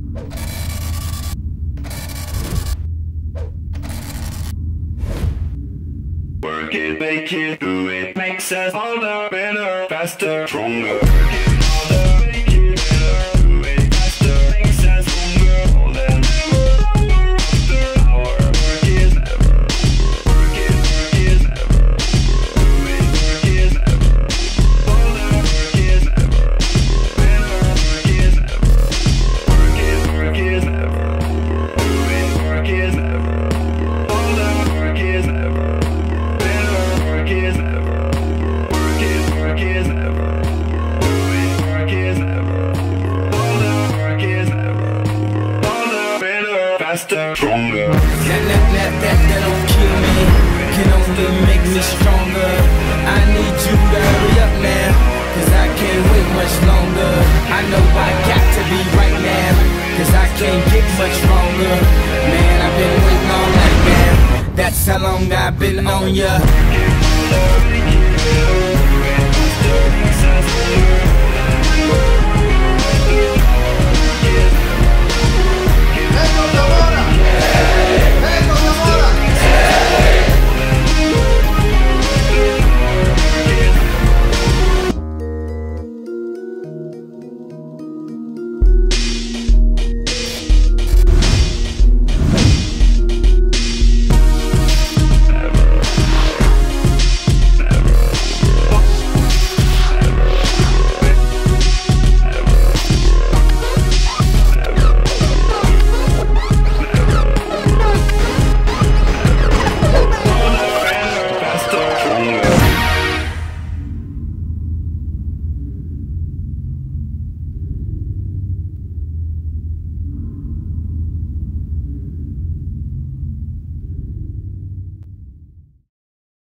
Work it, make it, do it, makes us harder, better, faster, stronger. Faster, stronger. That don't kill me, can only make me stronger. I need you to hurry up now, cause I can't wait much longer. I know I got to be right now, cause I can't get much longer. Man, I've been waiting all night now, that's how long I've been on ya.